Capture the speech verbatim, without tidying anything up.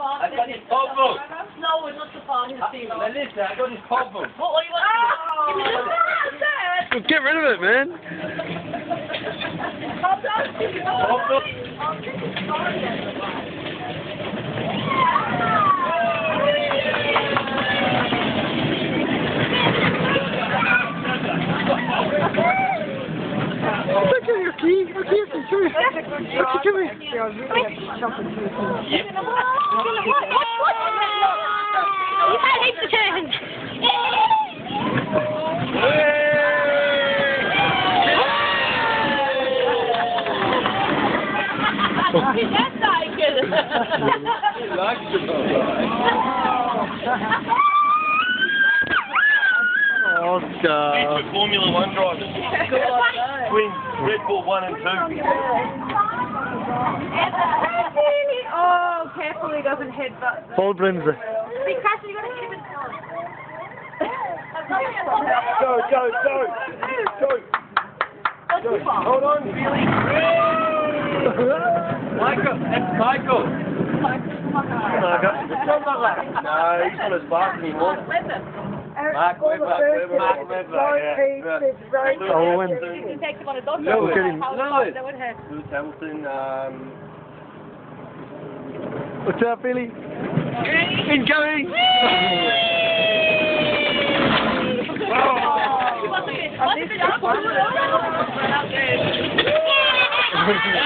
I got his pop book. No, we're not so far. His team. Listen, I got his pop book. What are you want to do? Get rid of it, man. Pop book. Look at your key. Look at your key. Come here. Look, come here. Yep. That takes the turn. That's not good. He likes it alright. Oscar. These were Formula One drivers. Twins, Red Bull one and two. Oh, careful he doesn't headbutt. Hold Bremse. Be careful, you got to hit him in Go, go, go. Go. Go. Hold on, Billy. Michael, that's Michael. No, he's not as fast anymore. Mark Webber, Webber, Mark Webber, yeah. Oh, when? You take him on a dog. Lewis, Lewis. Lewis Hamilton, um... What's up, Billy? Incoming! Oh,